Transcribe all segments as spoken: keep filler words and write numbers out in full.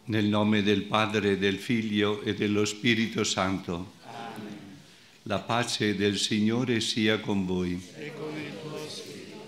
Nel nome del Padre, del Figlio e dello Spirito Santo. Amen. La pace del Signore sia con voi. E con il tuo spirito.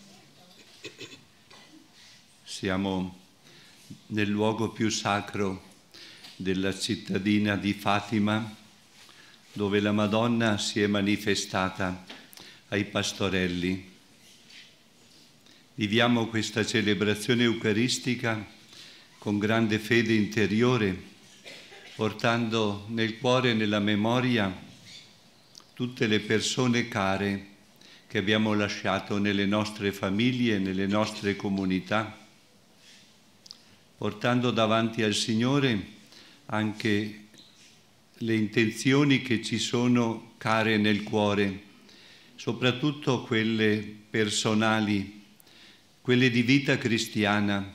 Siamo nel luogo più sacro della cittadina di Fatima, dove la Madonna si è manifestata ai pastorelli. Viviamo questa celebrazione eucaristica con grande fede interiore, portando nel cuore e nella memoria tutte le persone care che abbiamo lasciato nelle nostre famiglie, nelle nostre comunità, portando davanti al Signore anche le intenzioni che ci sono care nel cuore, soprattutto quelle personali, quelle di vita cristiana.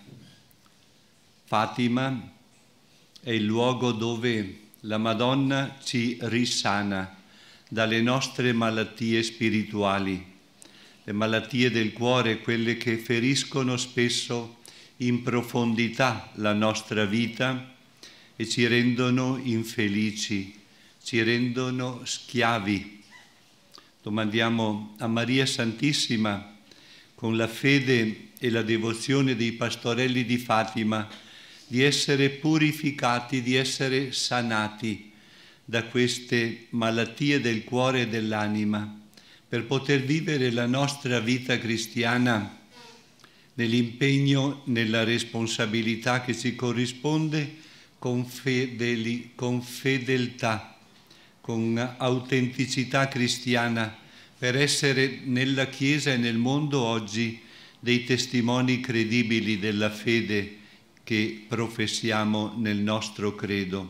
Fatima è il luogo dove la Madonna ci risana dalle nostre malattie spirituali, le malattie del cuore, quelle che feriscono spesso in profondità la nostra vita e ci rendono infelici, ci rendono schiavi. Domandiamo a Maria Santissima, con la fede e la devozione dei pastorelli di Fatima, di essere purificati, di essere sanati da queste malattie del cuore e dell'anima, per poter vivere la nostra vita cristiana nell'impegno, nella responsabilità che ci corrisponde, con, fedeli, con fedeltà, con autenticità cristiana, per essere nella Chiesa e nel mondo oggi dei testimoni credibili della fede che professiamo nel nostro credo.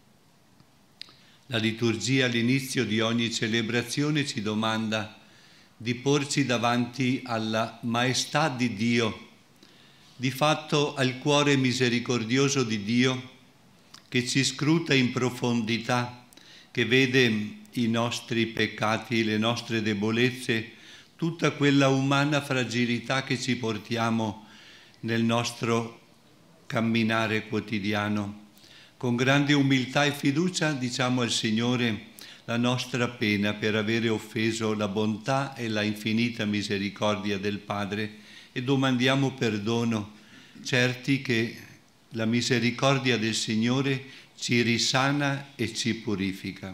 La liturgia all'inizio di ogni celebrazione ci domanda di porci davanti alla maestà di Dio, di fatto al cuore misericordioso di Dio che ci scruta in profondità, che vede i nostri peccati, le nostre debolezze, tutta quella umana fragilità che ci portiamo nel nostro camminare quotidiano. Con grande umiltà e fiducia diciamo al Signore la nostra pena per avere offeso la bontà e la infinita misericordia del Padre e domandiamo perdono, certi che la misericordia del Signore ci risana e ci purifica.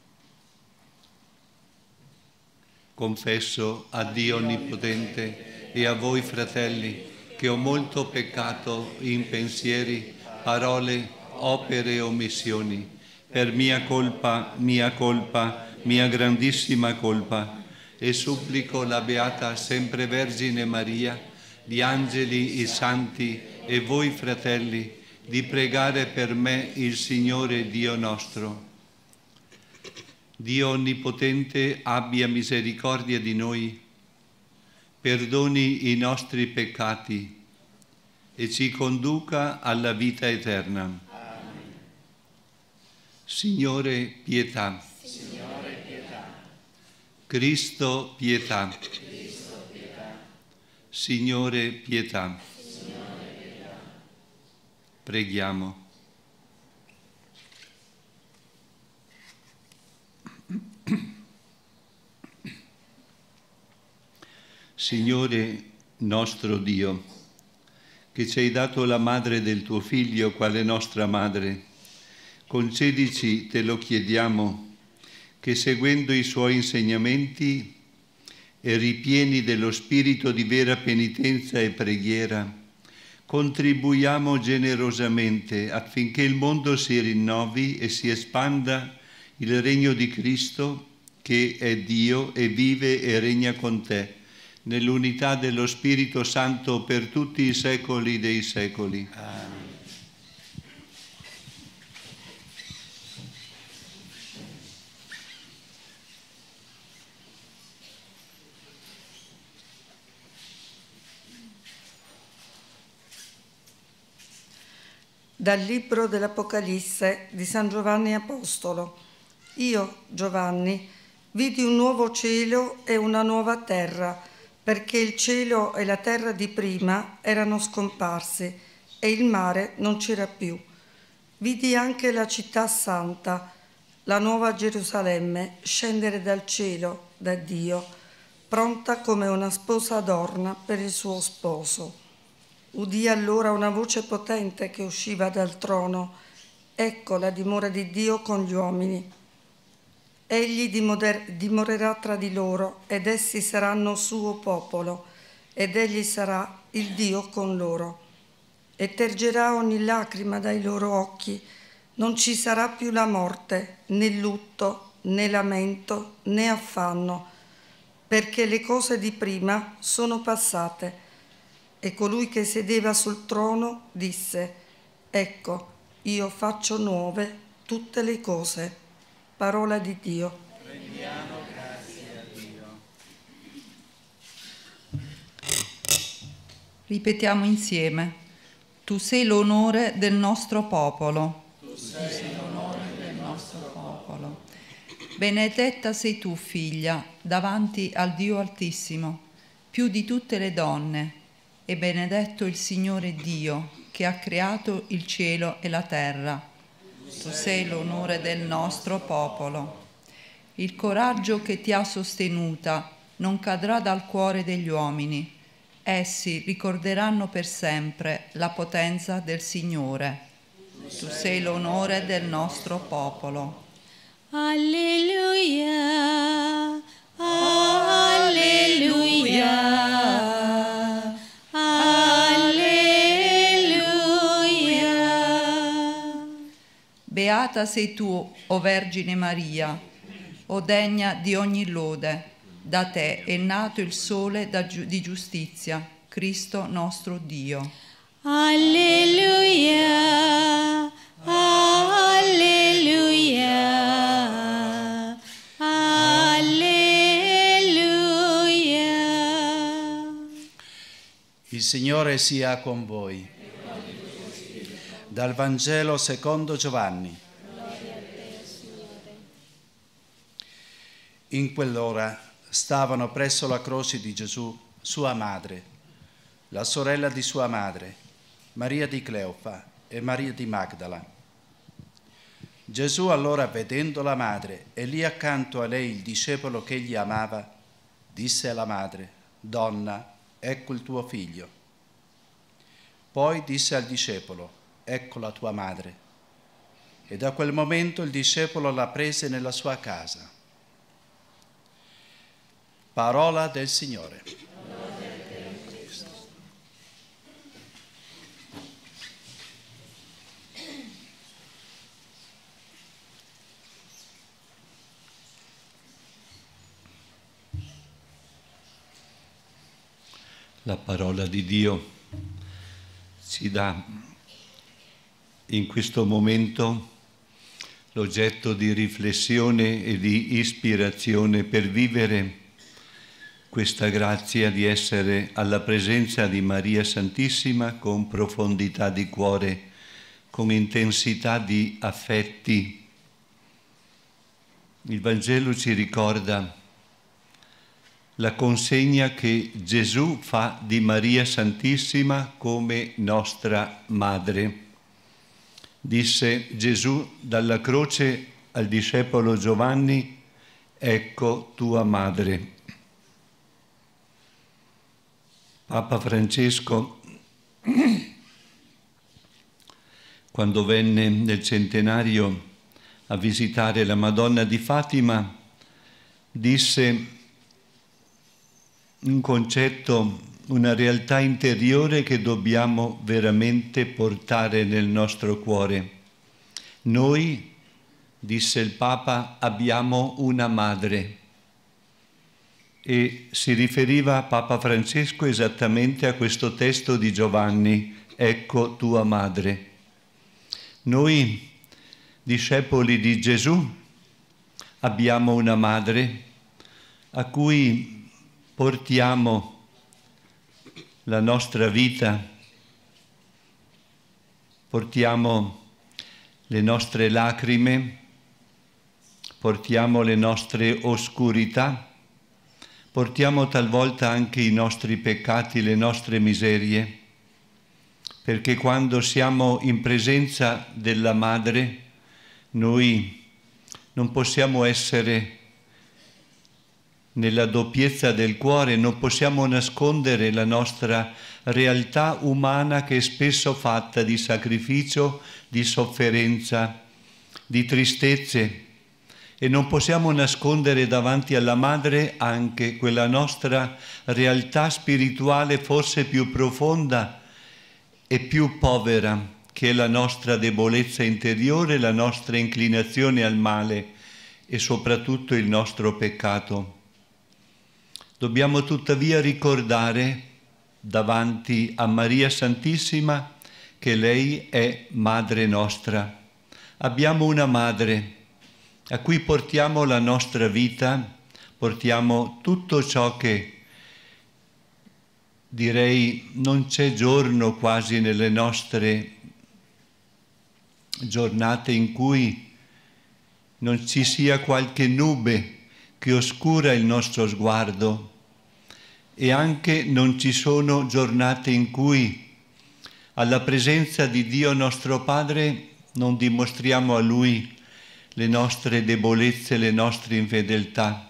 Confesso a Dio Onnipotente e a voi, fratelli, che ho molto peccato in pensieri, parole, opere e omissioni, per mia colpa, mia colpa, mia grandissima colpa, e supplico la Beata Sempre Vergine Maria, gli angeli, i santi e voi, fratelli, di pregare per me il Signore Dio nostro. Dio Onnipotente abbia misericordia di noi, perdoni i nostri peccati e ci conduca alla vita eterna. Amen. Signore, pietà. Signore, pietà. Cristo, pietà. Cristo, pietà. Signore, pietà. Signore, pietà. Preghiamo. Signore nostro Dio, che ci hai dato la madre del tuo Figlio quale nostra madre, concedici, te lo chiediamo, che seguendo i suoi insegnamenti e ripieni dello spirito di vera penitenza e preghiera, contribuiamo generosamente affinché il mondo si rinnovi e si espanda il regno di Cristo, che è Dio e vive e regna con te, nell'unità dello Spirito Santo per tutti i secoli dei secoli. Amen. Dal libro dell'Apocalisse di San Giovanni Apostolo. Io, Giovanni, vidi un nuovo cielo e una nuova terra, perché il cielo e la terra di prima erano scomparsi e il mare non c'era più. vidi anche la città santa, la nuova Gerusalemme, scendere dal cielo, da Dio, pronta come una sposa adorna per il suo sposo. Udì allora una voce potente che usciva dal trono: ecco la dimora di Dio con gli uomini. Egli dimoder- dimorerà tra di loro, ed essi saranno suo popolo, ed egli sarà il Dio con loro. E tergerà ogni lacrima dai loro occhi. Non ci sarà più la morte, né lutto, né lamento, né affanno, perché le cose di prima sono passate. E colui che sedeva sul trono disse: ecco, io faccio nuove tutte le cose. Parola di Dio. Rendiamo grazie a Dio. Ripetiamo insieme: tu sei l'onore del nostro popolo. Tu sei l'onore del nostro popolo. Benedetta sei tu, figlia, davanti al Dio Altissimo, più di tutte le donne, e benedetto il Signore Dio, che ha creato il cielo e la terra. Tu sei l'onore del nostro popolo. Il coraggio che ti ha sostenuta non cadrà dal cuore degli uomini. Essi ricorderanno per sempre la potenza del Signore. Tu sei l'onore del nostro popolo. Alleluia, alleluia, alleluia. Beata sei tu, o Vergine Maria, o degna di ogni lode. Da te è nato il sole da giu- di giustizia, Cristo nostro Dio. Alleluia, alleluia, alleluia. Il Signore sia con voi. Dal Vangelo secondo Giovanni. In quell'ora stavano presso la croce di Gesù sua madre, la sorella di sua madre, Maria di Cleofa e Maria di Magdala. Gesù allora, vedendo la madre e lì accanto a lei il discepolo che egli amava, disse alla madre: «Donna, ecco il tuo figlio». Poi disse al discepolo: «Ecco la tua madre». E da quel momento il discepolo la prese nella sua casa. Parola del Signore. La parola di Dio ci dà in questo momento l'oggetto di riflessione e di ispirazione per vivere questa grazia di essere alla presenza di Maria Santissima con profondità di cuore, con intensità di affetti. Il Vangelo ci ricorda la consegna che Gesù fa di Maria Santissima come nostra madre. Disse Gesù dalla croce al discepolo Giovanni: «Ecco tua madre». Papa Francesco, quando venne nel centenario a visitare la Madonna di Fatima, disse un concetto, una realtà interiore che dobbiamo veramente portare nel nostro cuore. Noi, disse il Papa, abbiamo una madre. E si riferiva Papa Francesco esattamente a questo testo di Giovanni: «Ecco tua madre». Noi, discepoli di Gesù, abbiamo una madre a cui portiamo la nostra vita, portiamo le nostre lacrime, portiamo le nostre oscurità, portiamo talvolta anche i nostri peccati, le nostre miserie, perché quando siamo in presenza della Madre noi non possiamo essere nella doppiezza del cuore, non possiamo nascondere la nostra realtà umana che è spesso fatta di sacrificio, di sofferenza, di tristezze, e non possiamo nascondere davanti alla Madre anche quella nostra realtà spirituale forse più profonda e più povera, che è la nostra debolezza interiore, la nostra inclinazione al male e soprattutto il nostro peccato. Dobbiamo tuttavia ricordare davanti a Maria Santissima che lei è Madre nostra. Abbiamo una Madre a cui portiamo la nostra vita, portiamo tutto ciò che, direi, non c'è giorno quasi nelle nostre giornate in cui non ci sia qualche nube che oscura il nostro sguardo, e anche non ci sono giornate in cui alla presenza di Dio nostro Padre non dimostriamo a Lui le nostre debolezze, le nostre infedeltà.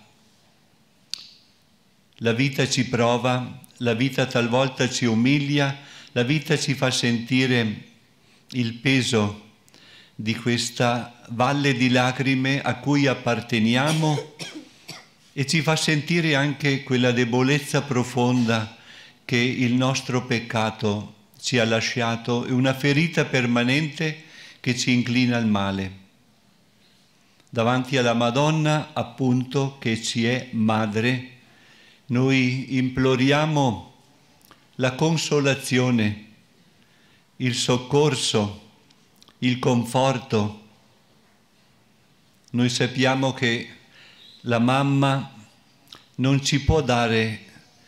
La vita ci prova, la vita talvolta ci umilia, la vita ci fa sentire il peso di questa valle di lacrime a cui apparteniamo e ci fa sentire anche quella debolezza profonda che il nostro peccato ci ha lasciato e una ferita permanente che ci inclina al male. Davanti alla Madonna, appunto, che ci è Madre, noi imploriamo la consolazione, il soccorso, il conforto. Noi sappiamo che la mamma non ci può dare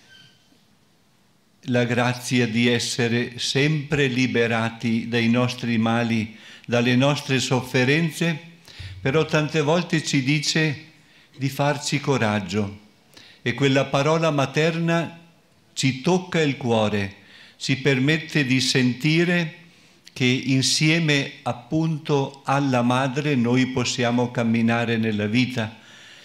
la grazia di essere sempre liberati dai nostri mali, dalle nostre sofferenze, però tante volte ci dice di farci coraggio, e quella parola materna ci tocca il cuore, ci permette di sentire che insieme appunto alla Madre noi possiamo camminare nella vita.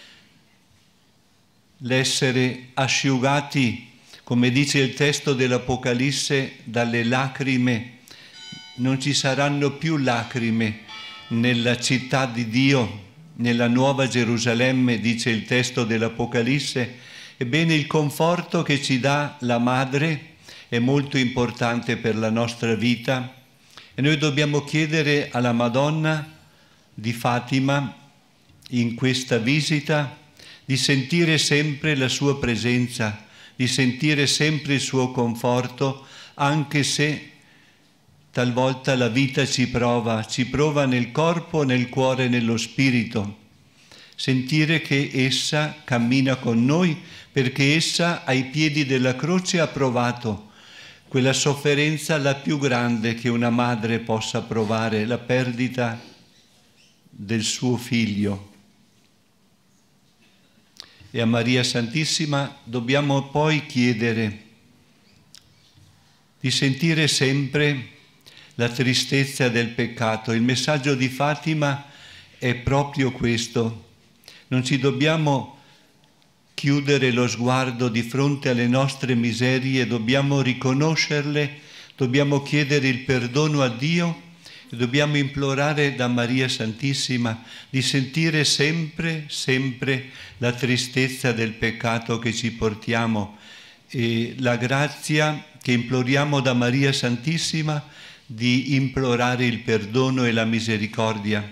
L'essere asciugati, come dice il testo dell'Apocalisse, dalle lacrime. Non ci saranno più lacrime nella città di Dio, nella Nuova Gerusalemme, dice il testo dell'Apocalisse. Ebbene, il conforto che ci dà la Madre è molto importante per la nostra vita, e noi dobbiamo chiedere alla Madonna di Fatima in questa visita di sentire sempre la sua presenza, di sentire sempre il suo conforto, anche se talvolta la vita ci prova, ci prova nel corpo, nel cuore, nello spirito. Sentire che essa cammina con noi, perché essa ai piedi della croce ha provato quella sofferenza la più grande che una madre possa provare, la perdita del suo figlio. E a Maria Santissima dobbiamo poi chiedere di sentire sempre la tristezza del peccato. Il messaggio di Fatima è proprio questo. Non ci dobbiamo chiudere lo sguardo di fronte alle nostre miserie, dobbiamo riconoscerle, dobbiamo chiedere il perdono a Dio e dobbiamo implorare da Maria Santissima di sentire sempre, sempre la tristezza del peccato che ci portiamo e la grazia che imploriamo da Maria Santissima di implorare il perdono e la misericordia.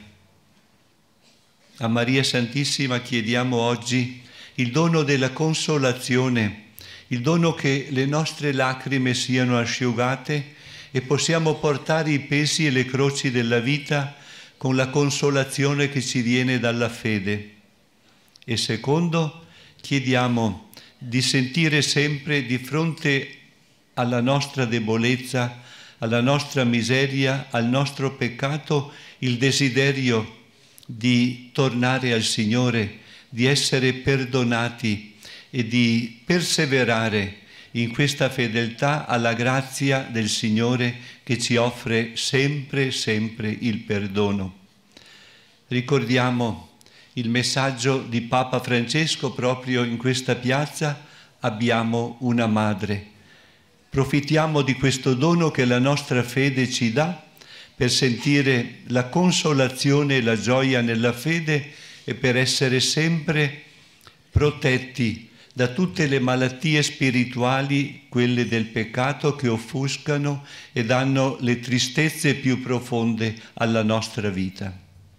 A Maria Santissima chiediamo oggi il dono della consolazione, il dono che le nostre lacrime siano asciugate e possiamo portare i pesi e le croci della vita con la consolazione che ci viene dalla fede. E secondo, chiediamo di sentire sempre di fronte alla nostra debolezza, alla nostra miseria, al nostro peccato, il desiderio di tornare al Signore, di essere perdonati e di perseverare in questa fedeltà alla grazia del Signore che ci offre sempre, sempre il perdono. Ricordiamo il messaggio di Papa Francesco proprio in questa piazza: abbiamo una madre. Profittiamo di questo dono che la nostra fede ci dà per sentire la consolazione e la gioia nella fede e per essere sempre protetti da tutte le malattie spirituali, quelle del peccato, che offuscano e danno le tristezze più profonde alla nostra vita.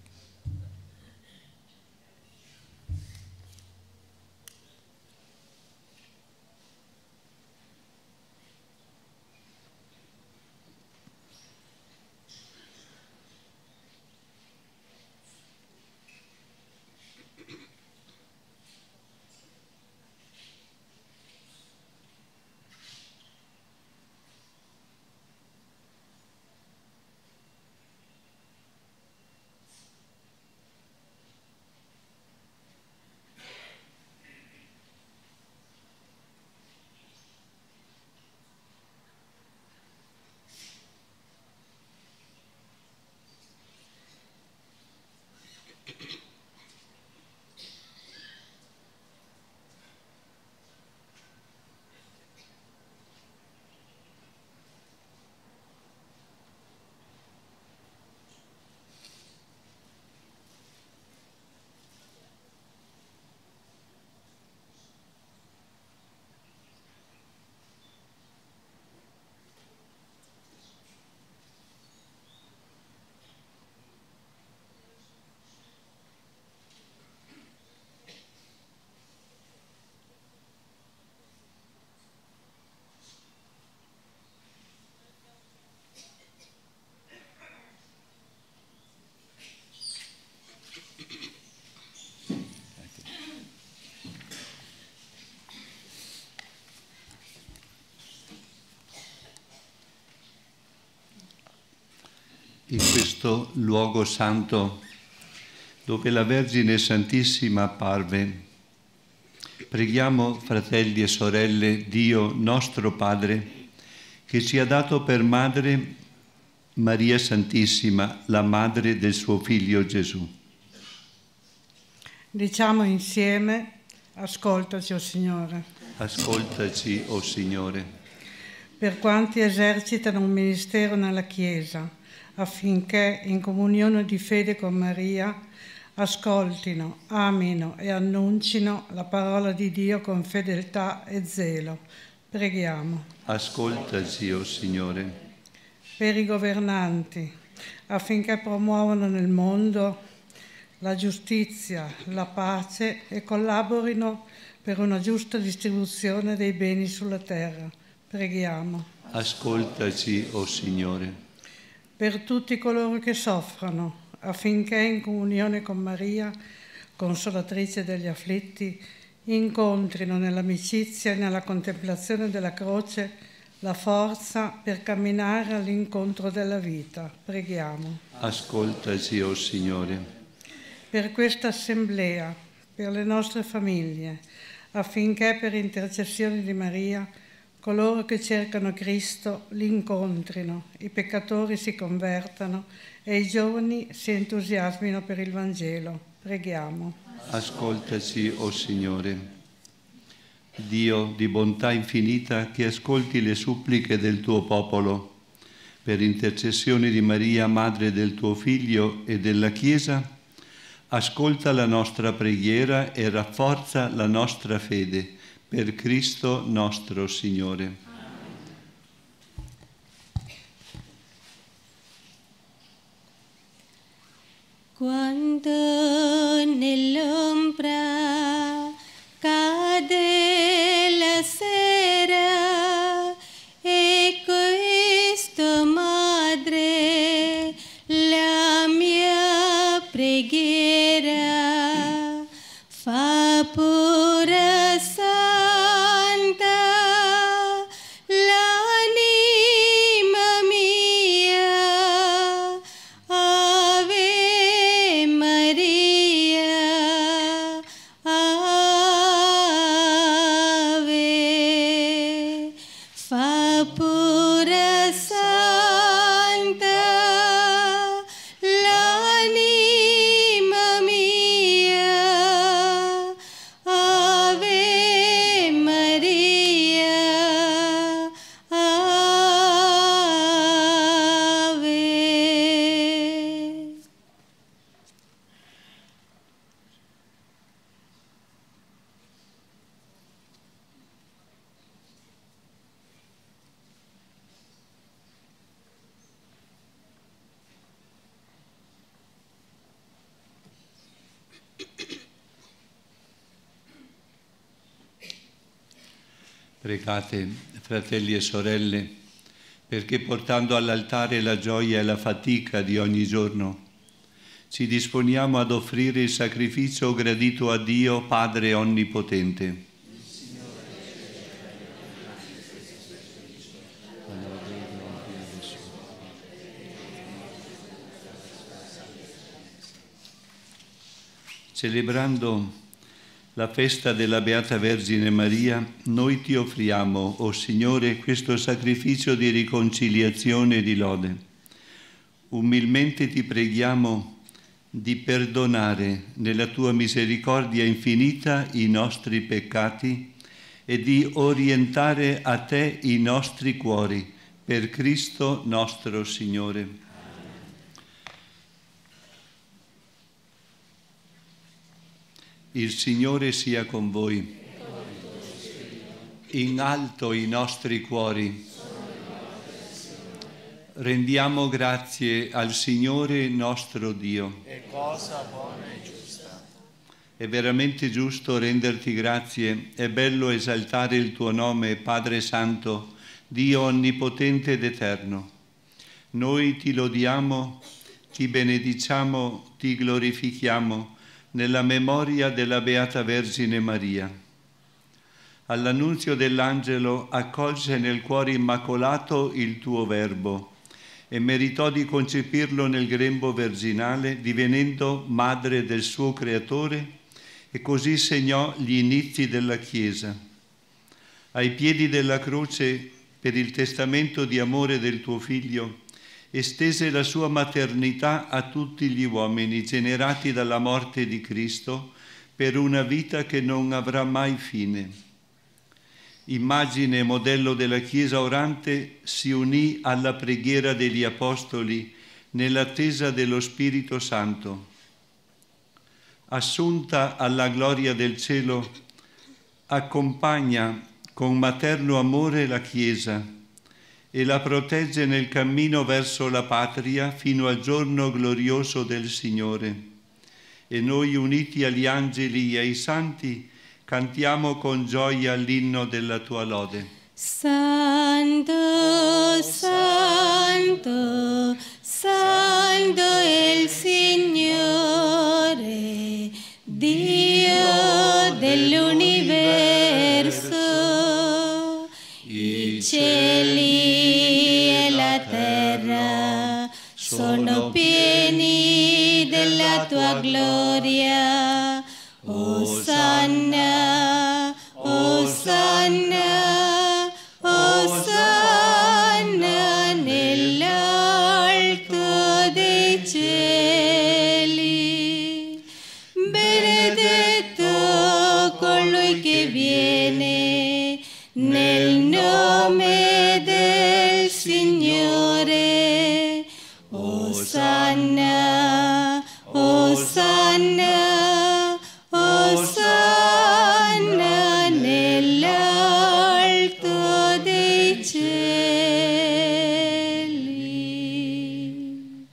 In questo luogo santo dove la Vergine Santissima apparve, preghiamo, fratelli e sorelle, Dio nostro Padre, che ci ha dato per madre Maria Santissima, la madre del suo Figlio Gesù. Diciamo insieme: ascoltaci, o Signore. Ascoltaci, o Signore. Per quanti esercitano un ministero nella Chiesa, affinché in comunione di fede con Maria ascoltino, amino e annuncino la parola di Dio con fedeltà e zelo. Preghiamo. Ascoltaci, o Signore. Per i governanti, affinché promuovano nel mondo la giustizia, la pace e collaborino per una giusta distribuzione dei beni sulla terra. Preghiamo. Ascoltaci, o Signore. Per tutti coloro che soffrono, affinché in comunione con Maria, consolatrice degli afflitti, incontrino nell'amicizia e nella contemplazione della croce la forza per camminare all'incontro della vita. Preghiamo. Ascoltaci, o Signore. Per questa assemblea, per le nostre famiglie, affinché per intercessione di Maria coloro che cercano Cristo li incontrino, i peccatori si convertano e i giovani si entusiasmino per il Vangelo. Preghiamo. Ascoltaci, o Signore. Dio di bontà infinita, che ascolti le suppliche del tuo popolo, per intercessione di Maria, Madre del tuo Figlio e della Chiesa, ascolta la nostra preghiera e rafforza la nostra fede. Per Cristo nostro Signore. Quando nell'ombra cade la sera e questo, Madre, la mia preghiera fa pura santa l'anima mia. Ave Maria. Pregate, fratelli e sorelle, perché portando all'altare la gioia e la fatica di ogni giorno, ci disponiamo ad offrire il sacrificio gradito a Dio Padre Onnipotente. Celebrando la festa della Beata Vergine Maria, noi ti offriamo, o Signore, questo sacrificio di riconciliazione e di lode. Umilmente ti preghiamo di perdonare nella tua misericordia infinita i nostri peccati e di orientare a te i nostri cuori, per Cristo nostro Signore. Il Signore sia con voi. In alto i nostri cuori. Rendiamo grazie al Signore nostro Dio. È cosa buona e giusta. È veramente giusto renderti grazie, è bello esaltare il tuo nome, Padre Santo, Dio onnipotente ed eterno. Noi ti lodiamo, ti benediciamo, ti glorifichiamo, nella memoria della Beata Vergine Maria. All'annunzio dell'angelo accolse nel cuore immacolato il tuo Verbo e meritò di concepirlo nel grembo virginale, divenendo madre del suo Creatore, e così segnò gli inizi della Chiesa. Ai piedi della croce, per il testamento di amore del tuo Figlio, estese la sua maternità a tutti gli uomini generati dalla morte di Cristo per una vita che non avrà mai fine. Immagine e modello della Chiesa orante, si unì alla preghiera degli Apostoli nell'attesa dello Spirito Santo. Assunta alla gloria del cielo, accompagna con materno amore la Chiesa e la protegge nel cammino verso la patria fino al giorno glorioso del Signore. E noi, uniti agli angeli e ai santi, cantiamo con gioia l'inno della tua lode. Santo, Santo, Santo è il Signore, Dio dell'universo. I cieli e la terra sono pieni della tua gloria. Osanna, Osanna, Osanna nell'alto dei cieli. Benedetto colui che viene nel nome del Signore. Osanna, Osanna, Osanna nell'alto dei cieli.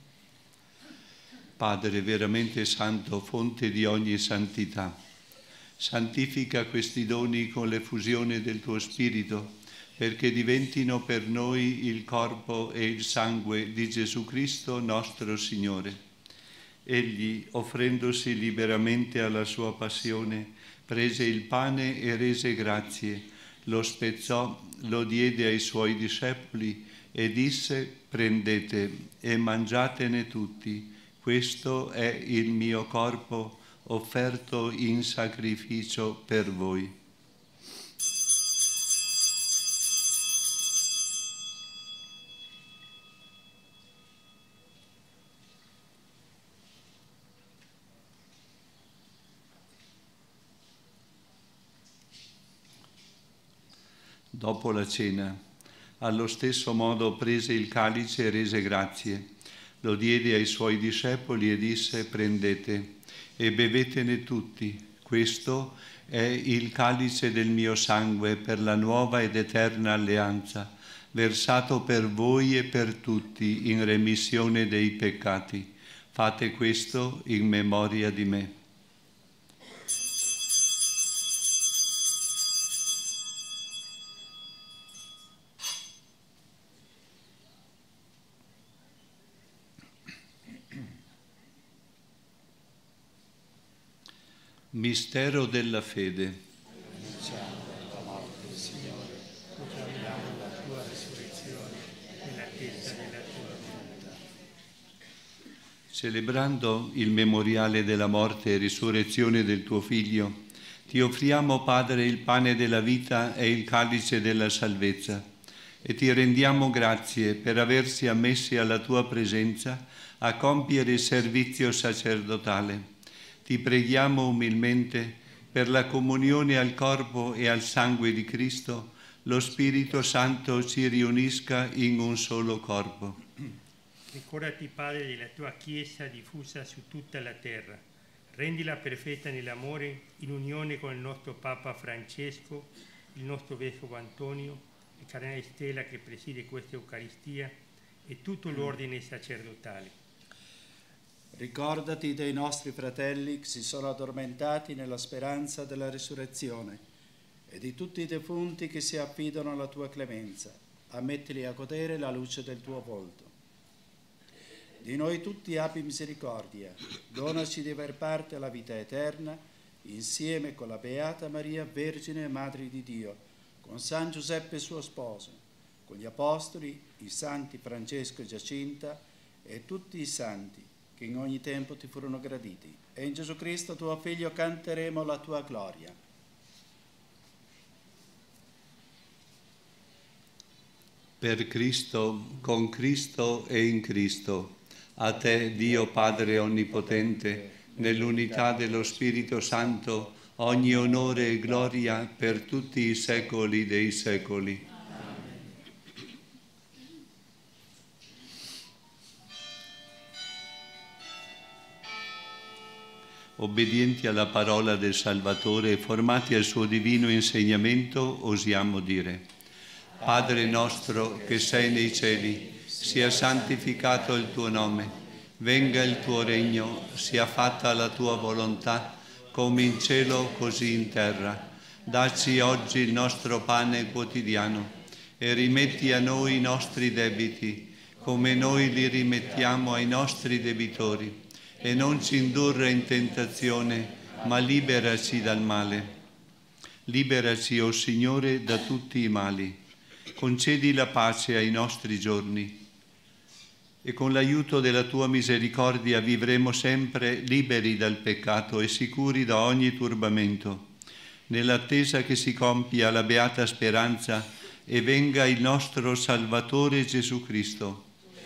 Padre veramente santo, fonte di ogni santità, santifica questi doni con l'effusione del tuo Spirito, perché diventino per noi il corpo e il sangue di Gesù Cristo nostro Signore. Egli, offrendosi liberamente alla sua passione, prese il pane e rese grazie, lo spezzò, lo diede ai suoi discepoli e disse: prendete e mangiatene tutti, questo è il mio corpo offerto in sacrificio per voi. Dopo la cena, allo stesso modo prese il calice e rese grazie, lo diede ai suoi discepoli e disse: prendete e bevetene tutti, questo è il calice del mio sangue per la nuova ed eterna alleanza, versato per voi e per tutti in remissione dei peccati. Fate questo in memoria di me. Mistero della fede. Annunciamo la morte del Signore, proclamiamo la tua risurrezione nell'attesa della tua venuta. Celebrando il memoriale della morte e risurrezione del tuo Figlio, ti offriamo, Padre, il pane della vita e il calice della salvezza, e ti rendiamo grazie per aversi ammessi alla tua presenza a compiere il servizio sacerdotale. Ti preghiamo umilmente per la comunione al corpo e al sangue di Cristo, lo Spirito Santo ci riunisca in un solo corpo. Ricordati, Padre, della tua Chiesa diffusa su tutta la terra. Rendila perfetta nell'amore, in unione con il nostro Papa Francesco, il nostro Vescovo Antonio, il Cardinale Stella che preside questa Eucaristia e tutto l'ordine sacerdotale. Ricordati dei nostri fratelli che si sono addormentati nella speranza della risurrezione e di tutti i defunti che si affidano alla tua clemenza. Ammettili a godere la luce del tuo volto. Di noi tutti abbi misericordia, donaci di aver parte alla vita eterna, insieme con la Beata Maria, Vergine e Madre di Dio, con San Giuseppe suo sposo, con gli Apostoli, i Santi Francesco e Giacinta e tutti i Santi, che in ogni tempo ti furono graditi. E in Gesù Cristo, tuo Figlio, canteremo la tua gloria. Per Cristo, con Cristo e in Cristo, a te, Dio Padre Onnipotente, nell'unità dello Spirito Santo, ogni onore e gloria per tutti i secoli dei secoli. Obbedienti alla parola del Salvatore e formati al suo divino insegnamento, osiamo dire: Padre nostro che sei nei cieli, sia santificato il tuo nome, venga il tuo regno, sia fatta la tua volontà, come in cielo così in terra. Dacci oggi il nostro pane quotidiano e rimetti a noi i nostri debiti, come noi li rimettiamo ai nostri debitori. E non ci indurre in tentazione, ma liberaci dal male. Liberaci, o Signore, da tutti i mali. Concedi la pace ai nostri giorni e con l'aiuto della tua misericordia vivremo sempre liberi dal peccato e sicuri da ogni turbamento, nell'attesa che si compia la beata speranza e venga il nostro Salvatore Gesù Cristo.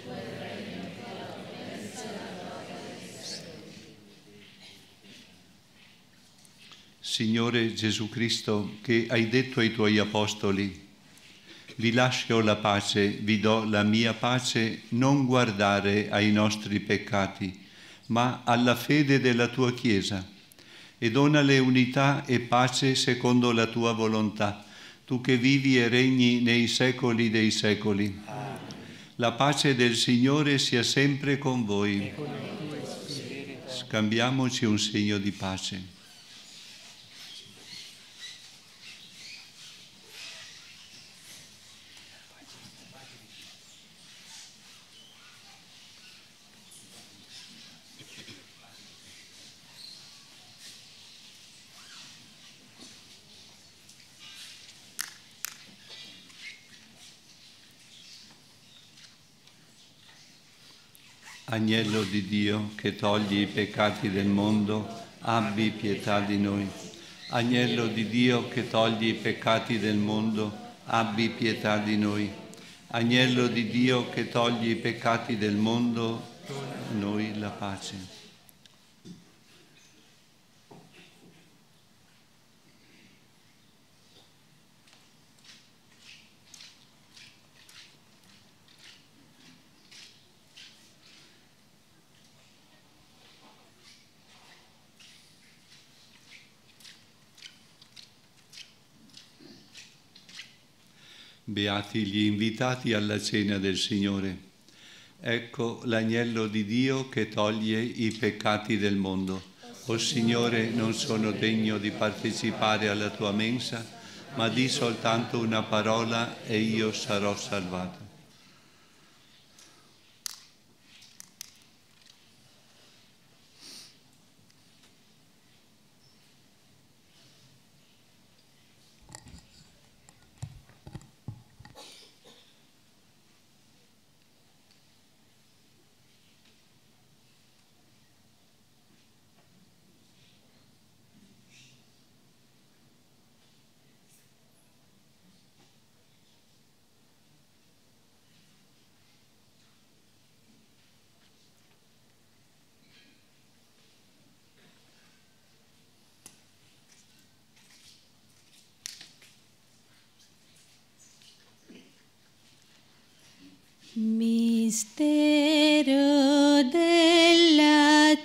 Signore Gesù Cristo, che hai detto ai tuoi apostoli: vi lascio la pace, vi do la mia pace, non guardare ai nostri peccati, ma alla fede della tua Chiesa, e donale unità e pace secondo la tua volontà, tu che vivi e regni nei secoli dei secoli. Amen. La pace del Signore sia sempre con voi. Scambiamoci un segno di pace. Agnello di Dio che togli i peccati del mondo, abbi pietà di noi. Agnello di Dio che togli i peccati del mondo, abbi pietà di noi. Agnello di Dio che togli i peccati del mondo, a noi la pace. Beati gli invitati alla cena del Signore. Ecco l'agnello di Dio che toglie i peccati del mondo. O Signore, non sono degno di partecipare alla tua mensa, ma di soltanto una parola e io sarò salvato. Mistero della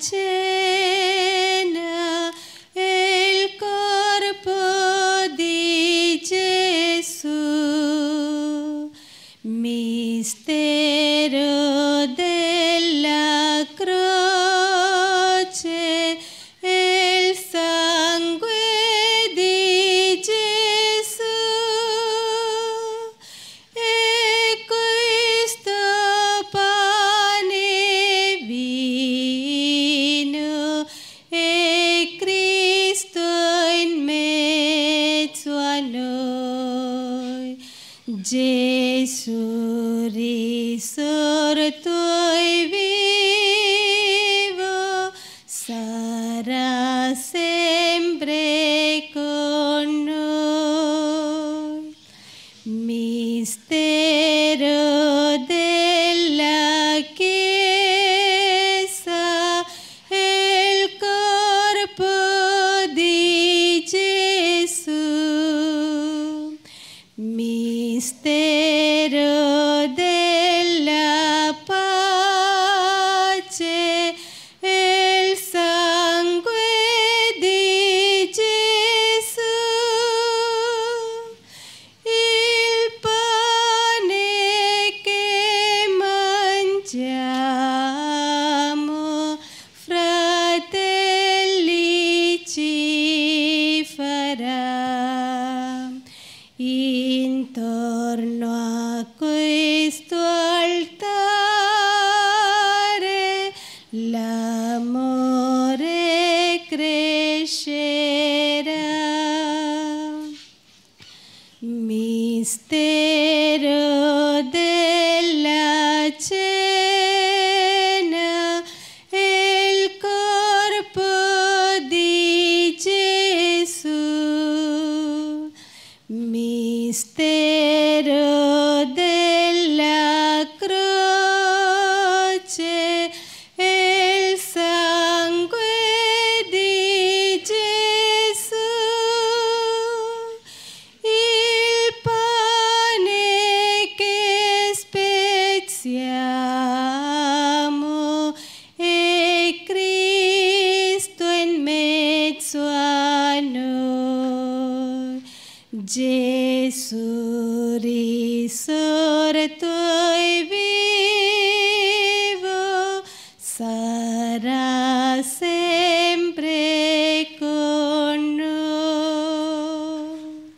cena, il corpo di Gesù. Mistero della croce, il sangue di Gesù. E questo pane, vino, e Cristo in mezzo a noi. Gesù risorto e vivo sarà sempre con noi. Mistero della Chiesa, il corpo di Gesù. Mistero della pace, il sangue di Gesù. Il pane che mangiamo, fratelli, ci farà. Intorno a questo altare l'amore crescerà. Mistero della cena, il corpo di Gesù. Mistero della croce, il sangue di Gesù. Il pane che spezziamo, e Cristo in mezzo a noi. Gesù risorto e vivo sarà sempre con noi.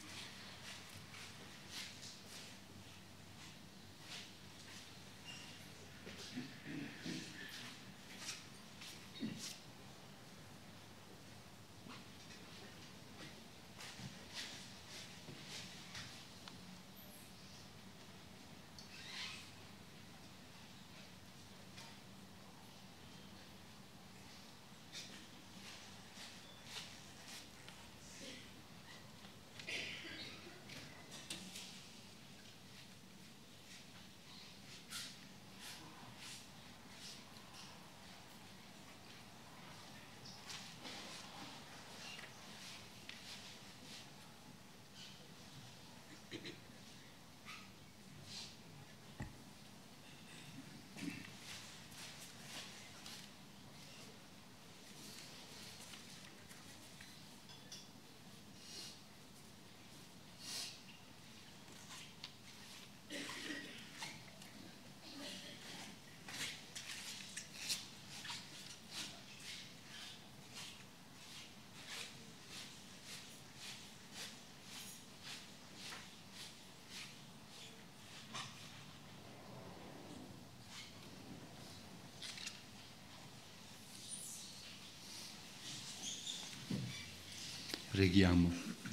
Preghiamo.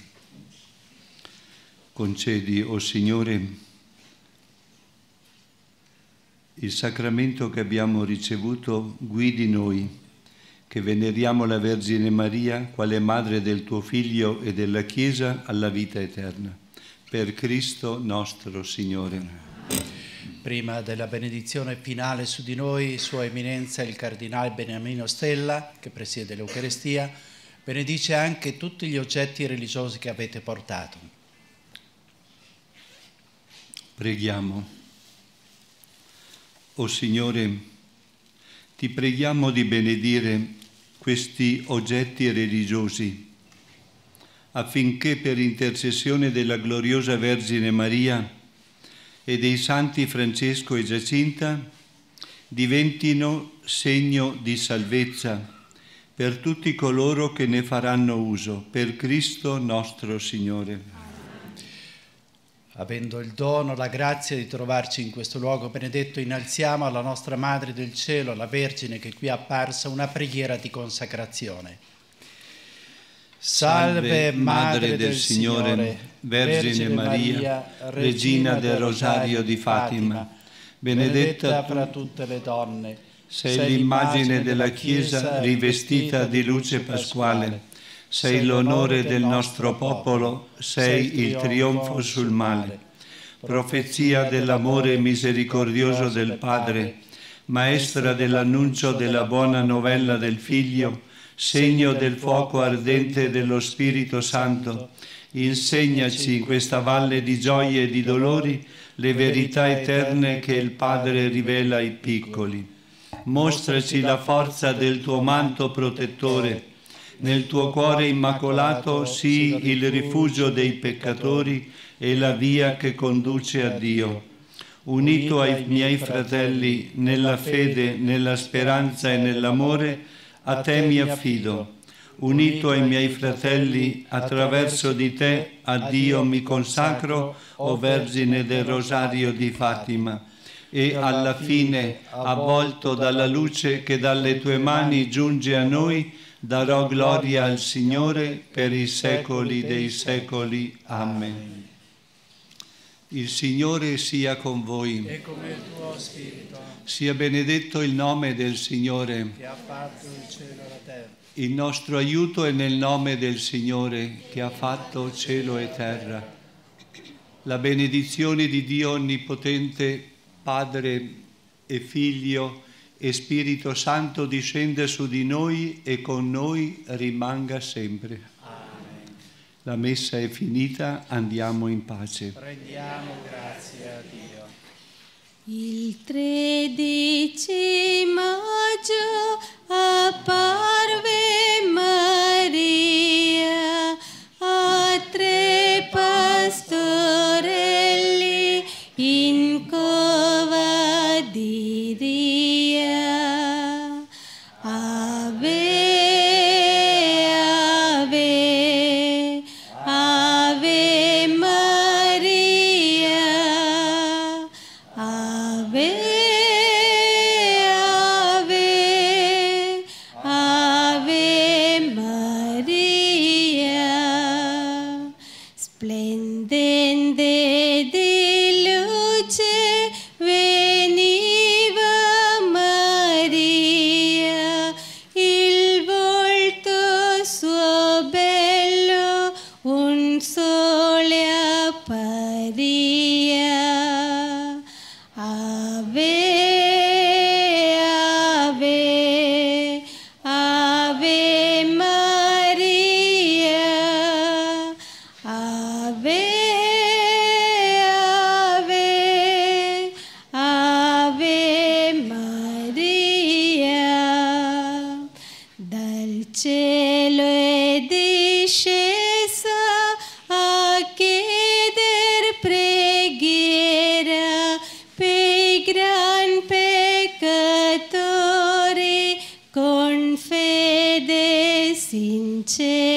Concedi, o Signore, il sacramento che abbiamo ricevuto guidi noi, che veneriamo la Vergine Maria, quale Madre del tuo Figlio e della Chiesa, alla vita eterna. Per Cristo nostro Signore. Prima della benedizione finale su di noi, Sua Eminenza il Cardinale Beniamino Stella, che presiede l'Eucaristia, benedice anche tutti gli oggetti religiosi che avete portato. Preghiamo. O Signore, ti preghiamo di benedire questi oggetti religiosi, affinché per intercessione della gloriosa Vergine Maria e dei santi Francesco e Giacinta diventino segno di salvezza per tutti coloro che ne faranno uso, per Cristo nostro Signore. Avendo il dono, la grazia di trovarci in questo luogo benedetto, innalziamo alla nostra Madre del Cielo, la Vergine che qui è apparsa, una preghiera di consacrazione. Salve, Madre del Signore, Vergine Maria, Regina del Rosario di Fatima, benedetta fra tutte le donne, sei l'immagine della Chiesa rivestita di luce pasquale, sei l'onore del nostro popolo, sei il trionfo sul male, profezia dell'amore misericordioso del Padre, maestra dell'annuncio della buona novella del Figlio, segno del fuoco ardente dello Spirito Santo, insegnaci in questa valle di gioie e di dolori le verità eterne che il Padre rivela ai piccoli. Mostraci la forza del tuo manto protettore. Nel tuo cuore immacolato sii il rifugio dei peccatori e la via che conduce a Dio. Unito ai miei fratelli nella fede, nella speranza e nell'amore, a te mi affido. Unito ai miei fratelli, attraverso di te a Dio mi consacro, o Vergine del Rosario di Fatima. E alla fine, avvolto dalla luce che dalle tue mani giunge a noi, darò gloria al Signore per i secoli dei secoli. Amen. Il Signore sia con voi. E con il tuo spirito. Sia benedetto il nome del Signore. Che ha fatto il cielo e la terra. Il nostro aiuto è nel nome del Signore che ha fatto cielo e terra. La benedizione di Dio Onnipotente, Padre e Figlio e Spirito Santo discende su di noi e con noi rimanga sempre. Amen. La messa è finita, andiamo in pace. Rendiamo grazie a Dio. Il tredici maggio apparve Maria a tre pastorelli in cova di Ria. Ave, ave, ave Maria, ave, ave, ave Maria, splendente di luce veniva Maria, il volto suo bello un sole apparia. Ave, ave, ave Maria, ave, ave, ave Maria. Dal cielo è discesa a chieder preghiera per gran peccatori con fede sincera.